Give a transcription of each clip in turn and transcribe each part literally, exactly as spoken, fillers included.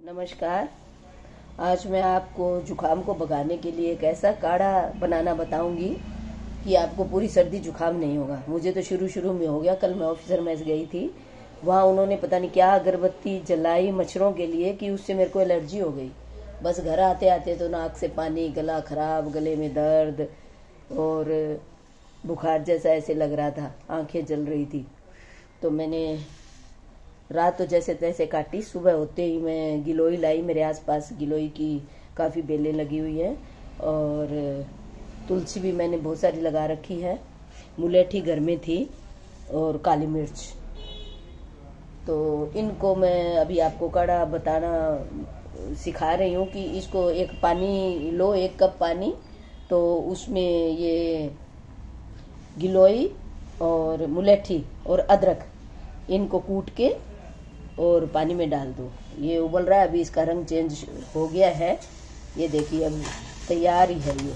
नमस्कार। आज मैं आपको जुखाम को भगाने के लिए एक ऐसा काढ़ा बनाना बताऊंगी कि आपको पूरी सर्दी जुखाम नहीं होगा। मुझे तो शुरू शुरू में हो गया। कल मैं ऑफिसर मैस गई थी, वहाँ उन्होंने पता नहीं क्या अगरबत्ती जलाई मच्छरों के लिए कि उससे मेरे को एलर्जी हो गई। बस घर आते आते तो नाक से पानी, गला खराब, गले में दर्द और बुखार जैसा ऐसे लग रहा था, आंखें जल रही थी। तो मैंने रात तो जैसे तैसे काटी। सुबह होते ही मैं गिलोई लाई। मेरे आसपास गिलोई की काफ़ी बेलें लगी हुई हैं और तुलसी भी मैंने बहुत सारी लगा रखी है। मुलेठी घर में थी और काली मिर्च। तो इनको मैं अभी आपको काढ़ा बताना सिखा रही हूँ कि इसको एक पानी लो, एक कप पानी, तो उसमें ये गिलोई और मुलेठी और अदरक इनको कूट के और पानी में डाल दो। ये उबल रहा है, अभी इसका रंग चेंज हो गया है। ये देखिए अब तैयार ही है। ये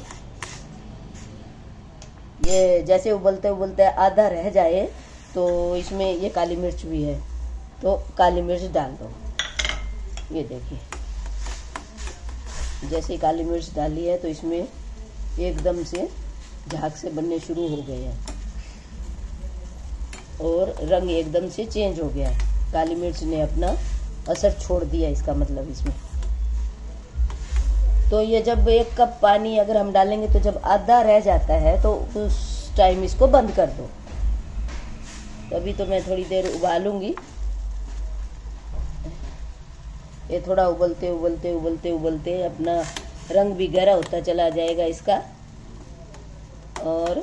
ये जैसे उबलते उबलते आधा रह जाए तो इसमें ये काली मिर्च भी है, तो काली मिर्च डाल दो। ये देखिए जैसे काली मिर्च डाली है तो इसमें एकदम से झाग से बनने शुरू हो गए हैं और रंग एकदम से चेंज हो गया है। काली मिर्च ने अपना असर छोड़ दिया, इसका मतलब इसमें। तो ये जब एक कप पानी अगर हम डालेंगे तो जब आधा रह जाता है तो उस टाइम इसको बंद कर दो। तो अभी तो मैं थोड़ी देर उबालूंगी। ये थोड़ा उबलते उबलते उबलते उबलते अपना रंग भी गहरा होता चला जाएगा इसका, और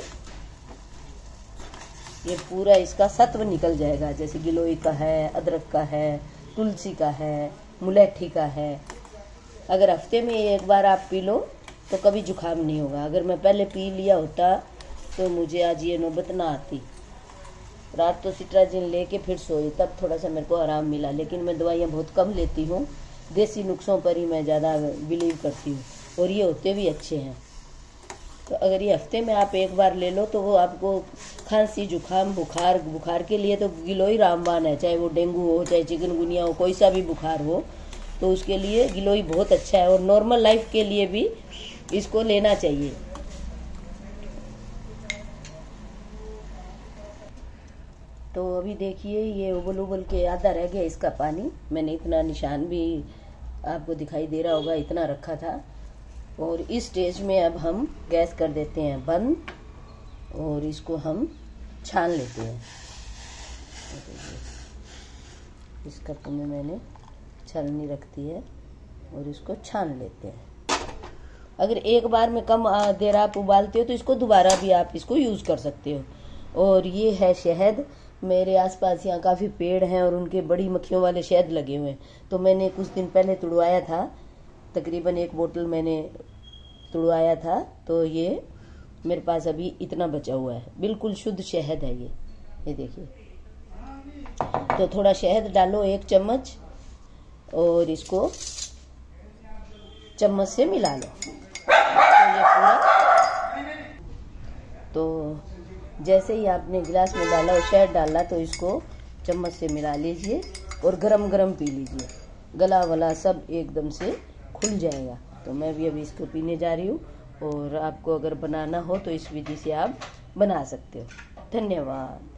ये पूरा इसका सत्व निकल जाएगा। जैसे गिलोई का है, अदरक का है, तुलसी का है, मुलेठी का है। अगर हफ्ते में एक बार आप पी लो तो कभी जुखाम नहीं होगा। अगर मैं पहले पी लिया होता तो मुझे आज ये नौबत ना आती। रात तो सिट्राजिन लेके फिर सोई, तब थोड़ा सा मेरे को आराम मिला। लेकिन मैं दवाइयाँ बहुत कम लेती हूँ, देसी नुस्खों पर ही मैं ज़्यादा बिलीव करती हूँ और ये होते भी अच्छे हैं। तो अगर ये हफ्ते में आप एक बार ले लो तो वो आपको खांसी, जुखाम, बुखार बुखार के लिए तो गिलोई रामबाण है। चाहे वो डेंगू हो, चाहे चिकनगुनिया हो, कोई सा भी बुखार हो तो उसके लिए गिलोई बहुत अच्छा है। और नॉर्मल लाइफ के लिए भी इसको लेना चाहिए। तो अभी देखिए ये उबल उबल के आधा रह गया इसका पानी। मैंने इतना निशान भी आपको दिखाई दे रहा होगा, इतना रखा था। और इस स्टेज में अब हम गैस कर देते हैं बंद और इसको हम छान लेते हैं। इस कप में मैंने छलनी रख दी है और इसको छान लेते हैं। अगर एक बार में कम देर आप उबालते हो तो इसको दोबारा भी आप इसको यूज़ कर सकते हो। और ये है शहद। मेरे आसपास यहाँ काफ़ी पेड़ हैं और उनके बड़ी मक्खियों वाले शहद लगे हुए हैं। तो मैंने कुछ दिन पहले तुड़वाया था, तकरीबन एक बोतल मैंने तुड़वाया था। तो ये मेरे पास अभी इतना बचा हुआ है। बिल्कुल शुद्ध शहद है ये ये देखिए। तो थोड़ा शहद डालो, एक चम्मच, और इसको चम्मच से मिला लो। तो ये पूरा, तो जैसे ही आपने गिलास में डाला और शहद डाला तो इसको चम्मच से मिला लीजिए और गरम गरम पी लीजिए। गला वला सब एकदम से खुल जाएगा। तो मैं भी अभी इसको पीने जा रही हूँ। और आपको अगर बनाना हो तो इस विधि से आप बना सकते हो। धन्यवाद।